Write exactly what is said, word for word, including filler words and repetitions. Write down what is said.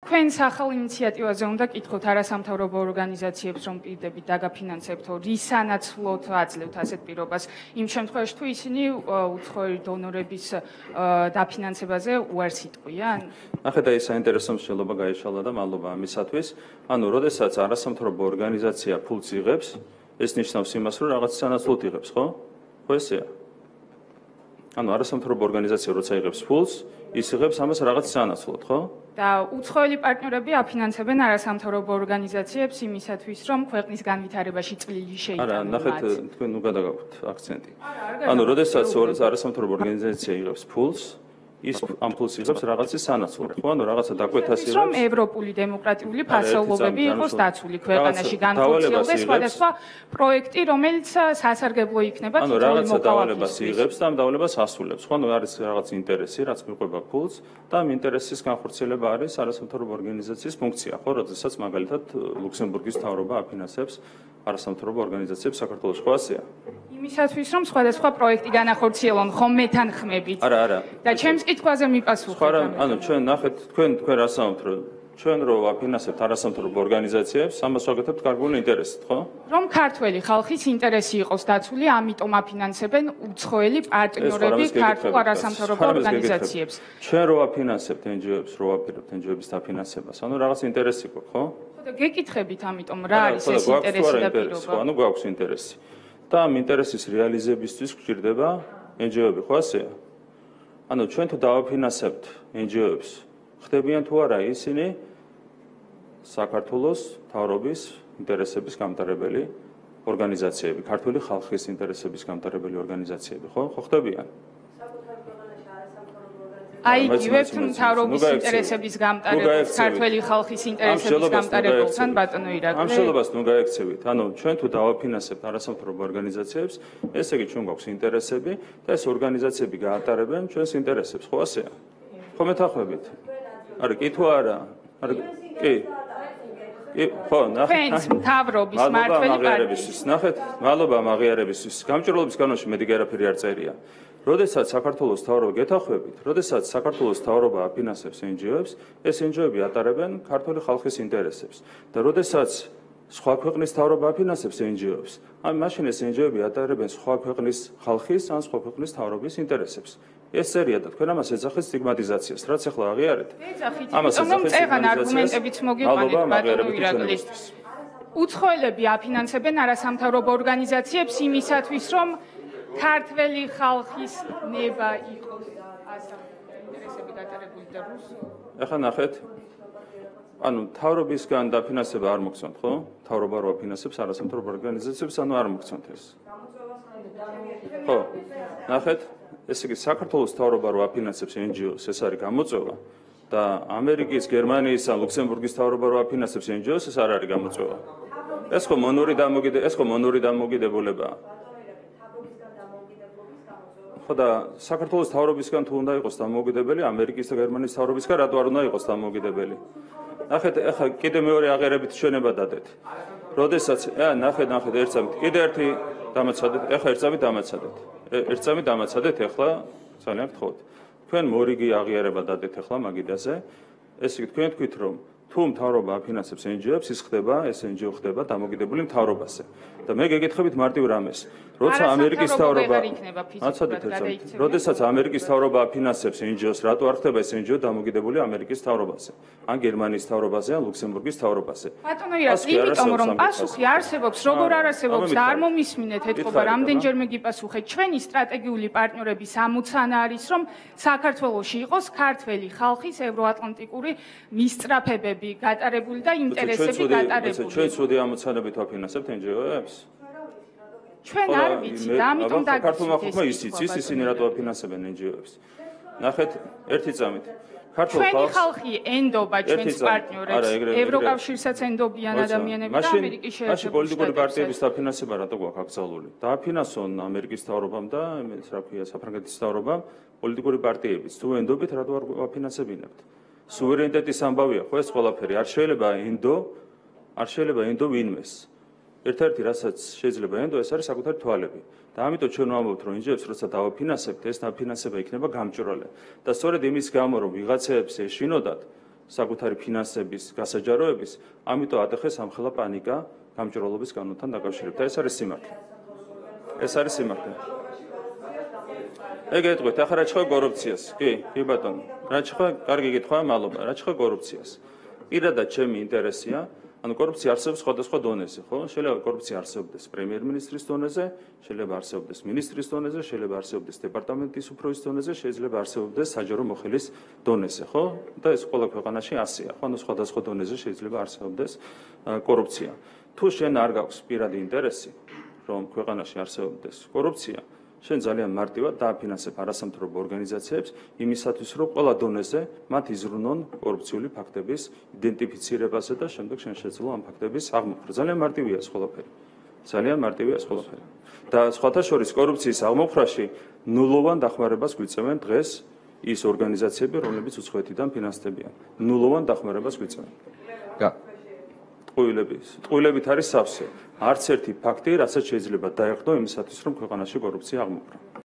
თქვენ სახალ ინიციატივაზე უნდა კითხოთ არასამთავრობო ორგანიზაციებს, რომ პირდებით დაგაფინანსებთ, რის სანაცვლოდ აძლევთ ასეთ პირობას, იმ შემთხვევაში თუ ისინი უცხოური დონორების დაფინანსებაზე უარს იტყვიან? ნახეთ, აი საინტერესო მსჯელობა გაიშალა და მადლობა ამისათვის. ანუ, როდესაც არასამთავრობო ორგანიზაცია ფულს იღებს, ეს ნიშნავს იმას, რომ რაღაც სანაცვლოდ იღებს, ხო? ხო ესეა? ანუ არასამთავრობო ორგანიზაცია როცა იღებს ფულს, ის იღებს ამას რაღაც სანაცვლოდ, ხო? და უცხოელი პარტნიორები აფინანსებენ არასამთავრობო ორგანიზაციებს იმისათვის, რომ ქვეყნის განვითარებაში წვლილი შეიტანონ. არა, ნახეთ, თქვენ ნუ გადაგაქვთ აქცენტი. ანუ, როდესაც არასამთავრობო ორგანიზაცია იღებს ფულს, ის ამ ფულს იღებს რაღაცის სანაცვლოდ, ხო? ანუ რაღაცა დაკვეთას იღებს. რომ ევროპული დემოკრატიული ფასეულობები იყოს დაცული ქვეყანაში, განხორციელდეს სხვადასხვა პროექტი, რომელიც სასარგებლო იქნება თითოეული მოქალაქისთვის. ანუ რაღაცა დავალებას იღებს და ამ დავალებას ასრულებს. ხო, ანუ არის რაღაც ინტერესი, რაც მიყვება ფულს და ამ ინტერესის განხორციელება არის არასამთავრობო ორგანიზაციის ფუნქცია, ხო? როდესაც მაგალითად ლუქსემბურგის მთავრობა აფინანსებს არასამთავრობო ორგანიზაციებს საქართველოს, ხო ასეა? იმისათვის, რომ სხვადასხვა პროექტი განახორციელონ, ხომ მეთანხმებით. არა, არა. და ჩემს კითხვაზე მიპასუხეთ. ანუ ჩვენ ნახეთ, თქვენ თქვენ რასაუბრობთ, რომ ჩვენ რო აფინანსებთ არასამთავრობო ორგანიზაციებს, ამას ვაკეთებთ კარგული ინტერესით, ხო? რომ ქართველი ხალხის ინტერესი იყოს დაცული, ამიტომ აფინანსებენ უცხოელი პარტნიორები ქართულ არასამთავრობო ორგანიზაციებს. ჩვენ რო აფინანსებთ ენ ჯი ო-ებს, რო ვაპირებთ ენ ჯი ო-ების დაფინანსებას, ანუ რაღაც ინტერესი გვაქვს, ხო? ხო და გეკითხებით ამიტომ რა არის ეს ინტერესი და პირობა? ანუ გვაქვს ინტერესი. და ამ ინტერესის რეალიზებისთვის გვჭირდება ენ ჯი ო-ები, ხო ასეა? ანუ ჩვენ თუ დავაფინანსებთ ენ ჯი ო-ებს, ხდებიან თუ არა ისინი საქართველოს მთავრობის ინტერესების გამტარებელი ორგანიზაციები, ქართული ხალხის ინტერესების გამტარებელი ორგანიზაციები, ხო? ხო ხდებიან? აი, იგივეთ მთავრობის ინტერესების გამტარებელს, ქართველი ხალხის ინტერესების გამტარებელთან ბატონო ირაკლი. ამ შედეგს ნუ გაექცევით. ანუ ჩვენ თუ დავაფინანსებთ არასამთავრობო ორგანიზაციებს, ესე იგი ჩვენ გვაქვს ინტერესები და ეს ორგანიზაციები გაატარებენ ჩვენს ინტერესებს, ხო ასეა? ხო მეთანხმებით? არა, კი თუ არა? არა, კი. კი, ხო, ნახეთ. მთავრობის მართველი პარტიის. ნახეთ, მადლობა აღიარებისთვის. გამჭირვალობის კანონში მეტი არაფერი არ წერია. როდესაც საქართველოს მთავრობა გეთანხმებით, როდესაც საქართველოს მთავრობა აფინანსებს ენ ჯი ო-ებს, ეს ენ ჯი ო-ები ატარებენ ქართული ხალხის ინტერესებს. და როდესაც სხვა ქვეყნის მთავრობა აფინანსებს ენ ჯი ო-ებს, ამ მაშინ ეს ენ ჯი ო-ები ატარებენ სხვა ქვეყნის ხალხის ან სხვა ქვეყნის მთავრობის ინტერესებს. ეს წერია და თქვენ ამას ეძახით სტიგმატიზაციას, რაც ახლა აღიარეთ. ეძახით, იმიტომ რომ წეღან არგუმენტებიც მოგიყვანეთ ბატონო ირაკლი. უცხოელები აფინანსებენ არასამთავრობო ორგანიზაციებს იმისათვის, რომ ქართველი ხალხის ნება იყოს ასეთი ინტერესები გატარებული და რუსო. ახლა ნახეთ. ანუ მთავრობისგან დაფინანსება არ მოგცემთ, ხო? მთავრობა რო აფინანსებს არასამთავრობო ორგანიზაციებს, ანუ არ მოგცემთ ეს. ხო, ნახეთ. ესე იგი საქართველოს მთავრობა რო აფინანსებს ენ ჯი ო-ს, ეს არის გამოწვევა და ამერიკის, გერმანიის ან ლუქსემბურგის მთავრობა რო აფინანსებს ენ ჯი ო-ს, ეს არ არის გამოწვევა. ეს ხო მონური დამოკიდე, ეს ხო მონური დამოკიდებულებაა. ხო და საქართველოს მთავრობისგან თუ უნდა იყოს დამოუკიდებელი, ამერიკის და გერმანიის მთავრობისგან რატო არ უნდა იყოს დამოუკიდებელი? ნახეთ, ახლა კიდე მეორე აღიარებით ჩვენება დადეთ. როდესაც, აა ნახეთ, ნახეთ, ერთ წამით, კიდე ერთი დამაცადეთ, ახლა ერთ წამით დამაცადეთ. ერთ წამით დამაცადეთ, ახლა ძალიან გთხოვთ. თქვენ მორიგი აღიარება დადეთ ახლა მაგიდაზე. ესე იგი, თქვენ თქვით, რომ თუ მთავრობა აფინანსებს ენ ჯი ო-ებს, ის ხდება, ეს ენ ჯი ო ხდება დამოკიდებული მთავრობაზე. და მე გეკითხებით მარტივ რამეს. როცა ამერიკის მთავრობა აცადეთ ერთ წამით. როდესაც ამერიკის მთავრობა აფინანსებს ენ ჯი ო-ს, რატო არ ხდება ეს ენ ჯი ო დამოკიდებული ამერიკის მთავრობაზე? ან გერმანიის მთავრობაზე, ან ლუქსემბურგის მთავრობაზე. ბატონო ირაკლი, იმიტომ რომ პასუხი არსებობს, როგორ არ არსებობს და არ მომისმინეთ ეთქობა, რამდენჯერმე გიპასუხეთ. ჩვენი სტრატეგიული პარტნიორების ამოცანა არის, რომ საქართველოში იყოს ქართველი ხალხის ევროატლანტიკური მისწრაფებები გატარებული და ინტერესები გატარებული. ჩვენ ცუდი ამოცანებით ვაფინანსებთ ენ ჯი ო-ებს? ჩვენ არ ვიცით და ამიტომ დაგიცით. ქართულმა ხალხმა იცის, ისინი რატო აფინანსებენ ენ ჯი ო-ებს. ნახეთ, ერთი წამით. ქართულ ხალხს ჩვენი ხალხი ენდობა ჩვენს პარტნიორებს, ევროკავშირსაც ენდობიან ადამიანები და ამერიკის შეერთებული შტატებსაც. მაშინ პოლიტიკური პარტიების დაფინანსება რატო გვაქვს აკრძალული? დააფინანსონ ამერიკის მთავრობამ და ეს რა ქვია, საფრანგეთის მთავრობამ პოლიტიკური პარტიებიც. თუ ენდობით, რატო არ ვაფინანსებინებთ? სუვერენიტეტის ამბავია, ხო ეს ყველაფერი არ შეიძლება ენდო, არ შეიძლება ენდო ვინმეს. ერთ-ერთი რასაც შეიძლება ენდო, ეს არის საკუთარი თვალები. და ამიტომ ჩვენ ვამბობთ, რომ ენ ჯი ო-ებს როცა დავაფინანსებთ, ეს დაფინანსება იქნება გამჭვირვალე. და სწორედ იმის გამო, რომ ვიღაცეებს ეშინოდათ, საკუთარი ფინანსების გასაჯაროების, ამიტომ ატეხეს ამხელა პანიკა გამჭვირვალობის კანონთან დაკავშირებით. ეს არის სიმართლე. ეს არის სიმართლე. ეგ ეტყვით, ახლა რა ჭხა კორუფციას? კი, კი ბატონო. რა ჭხა, კარგი კითხვაა, მადლობა. რა ჭხა კორუფციას? პირადად ჩემი ინტერესია, ანუ კორუფცია არსებობს სხვადასხვა დონეზე, ხო? შეიძლება კორუფცია არსებობდეს პრემიერ-მინისტრის დონეზე, შეიძლება არსებობდეს მინისტრის დონეზე, შეიძლება არსებობდეს დეპარტამენტის უფროსის დონეზე, შეიძლება არსებობდეს საჯარო მოხელის დონეზე, ხო? და ეს ყველა ქვეყანაში ასეა, ხო? ანუ სხვადასხვა დონეზე შეიძლება არსებობდეს კორუფცია. თუ შენ არ გაქვს პირადი ინტერესი, რომ ქვეყანაში არსებობდეს კორუფცია, შენ ძალიან მარტივად დააფინანსებ არასამთავრობო ორგანიზაციებს იმისათვის, რომ ყველა დონეზე მათ იზრუნონ კორუფციული ფაქტების იდენტიფიცირებაზე და შემდეგ შენ შეძლო ამ ფაქტების აღმოფხვრა. ძალიან მარტივია ეს ყველაფერი. ძალიან მარტივია ეს ყველაფერი. და სხვათა შორის კორუფციის აღმოფხვრაში ნულოვან დახმარებას გვიწევენ დღეს ის ორგანიზაციები, რომლებიც უცხოეთიდან ფინანსდებიან. ნულოვან დახმარებას გვიწევენ. ტყუილების. ტყუილებით არის სავსე. არც ერთი ფაქტი, რასაც შეიძლება დაეხდო იმისათვის, რომ ქვეყანაში კორუფცია აღმოფხვრა.